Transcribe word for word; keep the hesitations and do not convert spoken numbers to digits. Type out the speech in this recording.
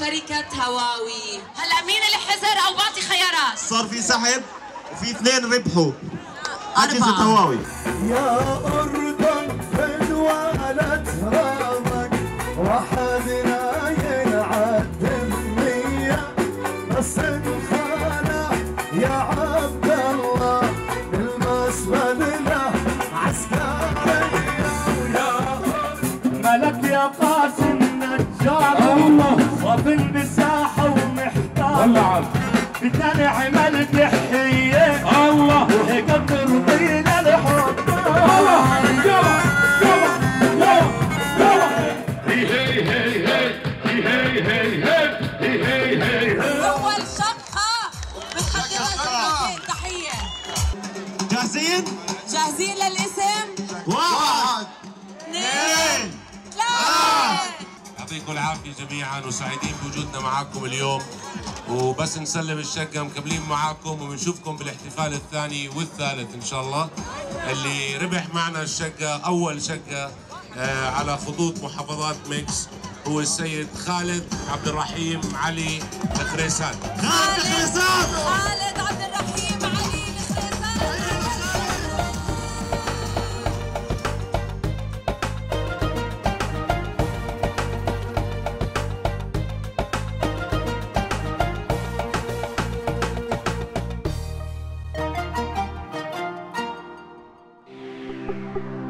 شركة هواوي. هلا مين اللي حزر او بعطي خيارات؟ صار في سحب وفي اثنين ربحوا أجهزة هواوي. يا أردن فدوالت هرامك وحدنا ينعد النية بس انخانة يا عبد الله بالمسبد له عسكرية. ويا ملك يا قاسم نجار وفي المساحة ومحتار بتنعم الدحية الله وقدر طين الحب الله. يلا يلا يلا يلا هي هي هي هي هي هي هي هي أول شقة بتقدم لك تحية. جاهزين؟ جاهزين للاسم؟ واحد اثنين ثلاثة. يعطيكم العافية جميعا وسعيدين بوجودنا معكم اليوم، وبس نسلم الشقة مكملين معاكم وبنشوفكم بالاحتفال الثاني والثالث إن شاء الله. اللي ربح معنا الشقة أول شقة آه على خطوط محافظات ميكس هو السيد خالد عبد الرحيم علي الخريسان. خالد الخريسان. خالد عبد الرحيم علي الخريسان. Thank you.